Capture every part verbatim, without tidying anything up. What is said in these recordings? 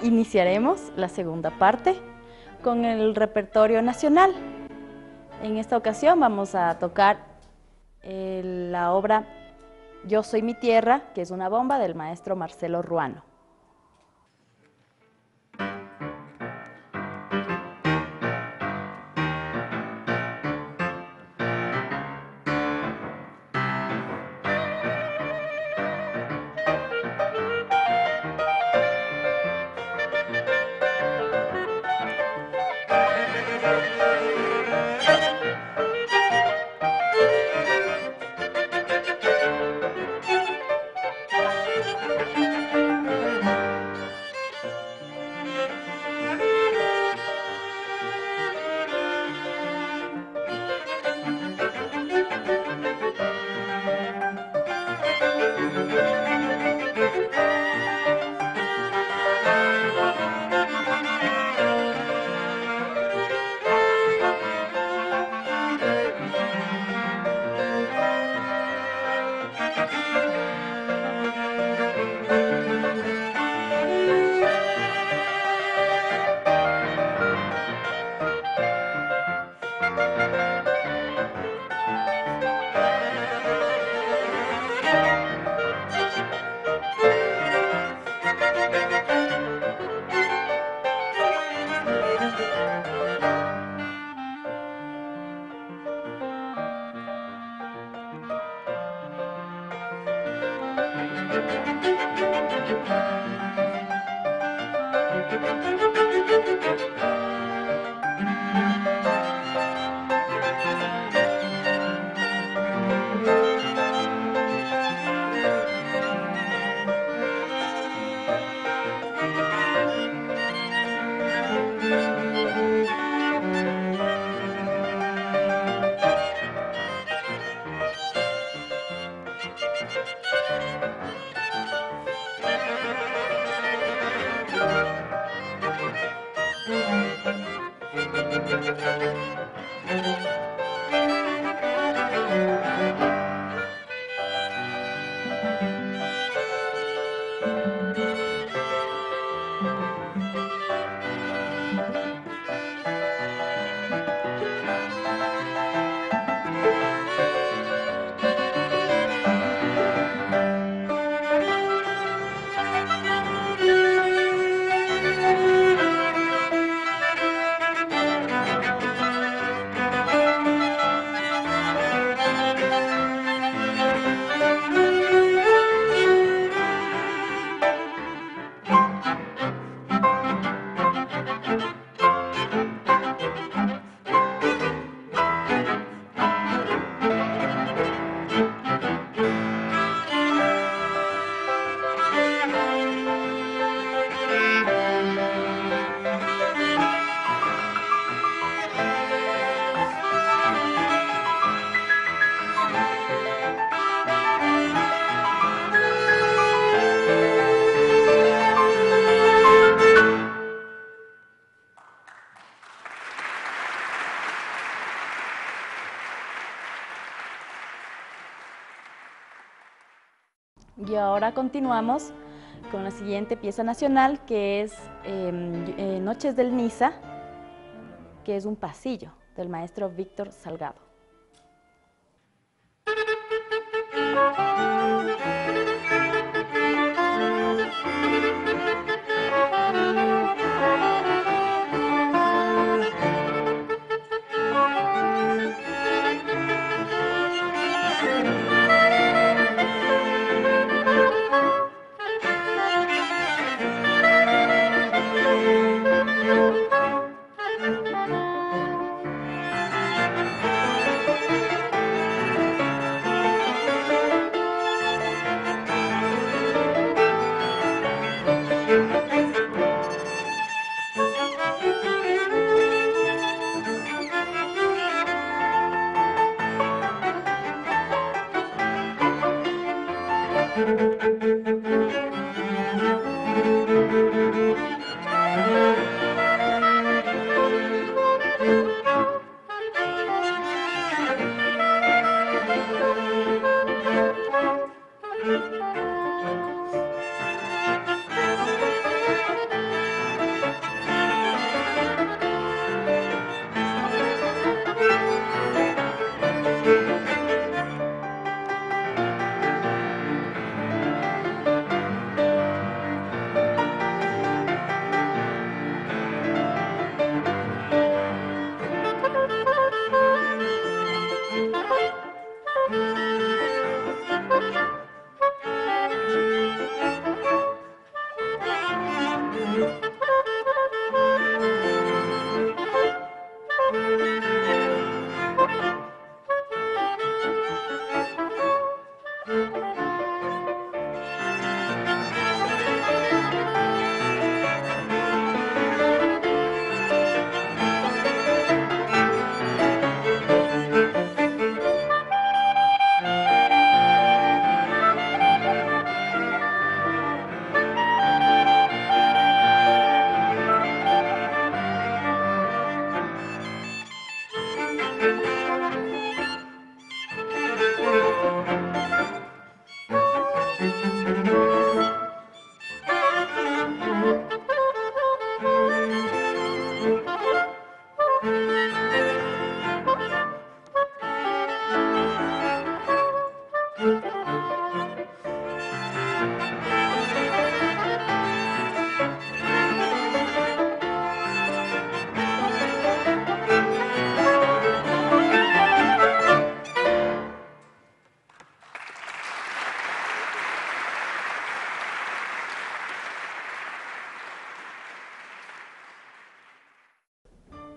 iniciaremos la segunda parte con el repertorio nacional. En esta ocasión vamos a tocar eh, la obra Yo soy mi tierra, que es una bomba del maestro Marcelo Ruano. Y ahora continuamos con la siguiente pieza nacional, que es eh, eh, Noches del Niza, que es un pasillo del maestro Víctor Salgado.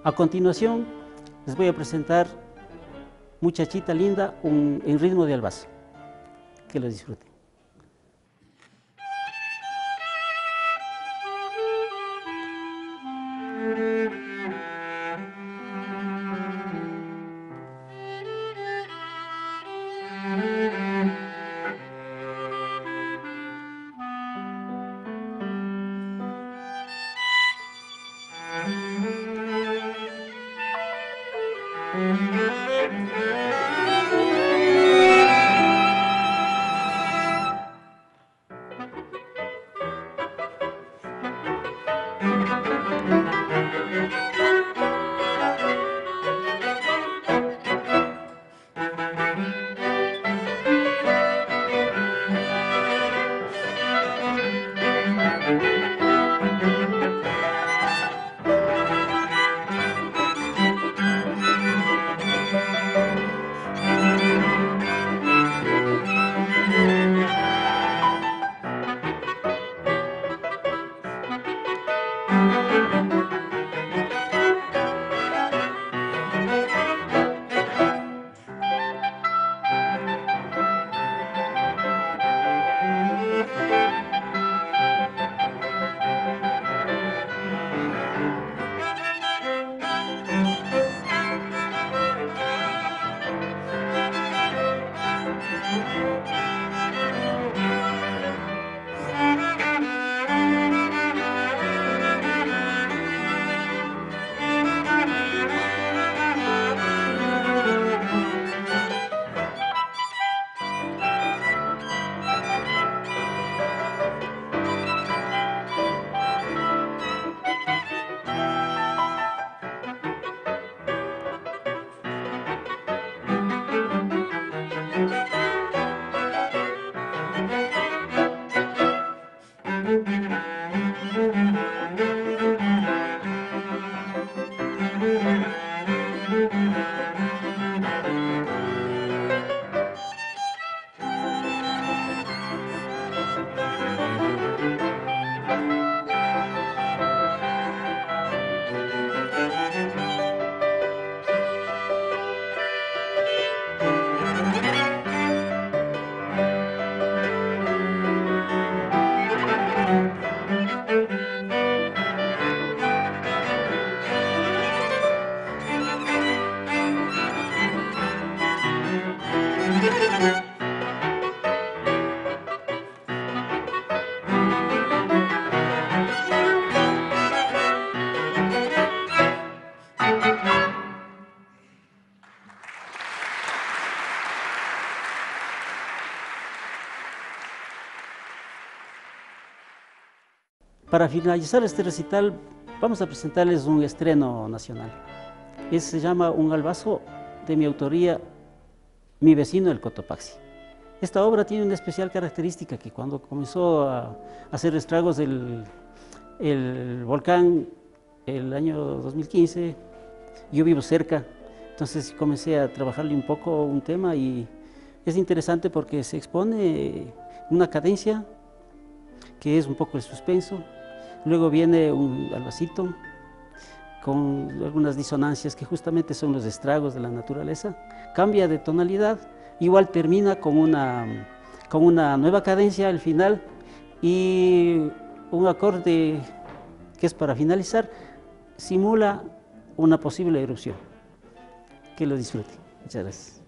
A continuación, les voy a presentar Muchachita Linda un, en ritmo de albazo. Que lo disfruten. Para finalizar este recital, vamos a presentarles un estreno nacional. Ese se llama Un albazo, de mi autoría, Mi vecino el Cotopaxi. Esta obra tiene una especial característica, que cuando comenzó a hacer estragos el, el volcán el año dos mil quince, yo vivo cerca, entonces comencé a trabajarle un poco un tema, y es interesante porque se expone una cadencia que es un poco el suspenso. Luego viene un albacito con algunas disonancias que justamente son los estragos de la naturaleza. Cambia de tonalidad, igual termina con una, con una nueva cadencia al final y un acorde que es para finalizar, simula una posible erupción. Que lo disfruten. Muchas gracias.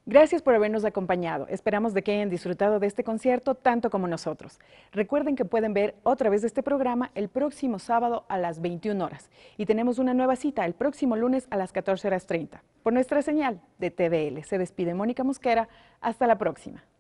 Gracias por habernos acompañado. Esperamos de que hayan disfrutado de este concierto tanto como nosotros. Recuerden que pueden ver otra vez este programa el próximo sábado a las veintiuna horas. Y tenemos una nueva cita el próximo lunes a las catorce horas treinta. Por nuestra señal de T V L. Se despide Mónica Mosquera. Hasta la próxima.